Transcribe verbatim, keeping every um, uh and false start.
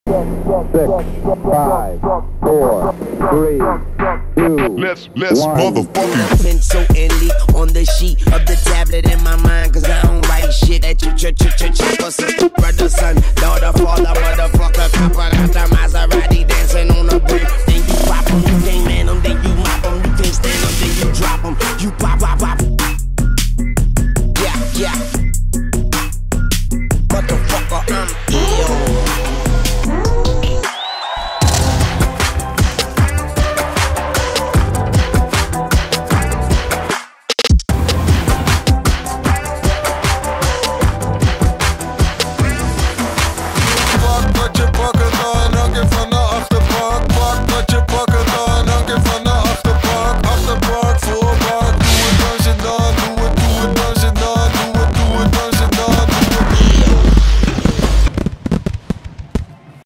five, four, three, two, Let's, let's one. motherfucking Pencil and leak on the sheet of the tablet in my mind, cause I don't write shit at you, ch ch ch ch for some brother, son, daughter, father, motherfucker.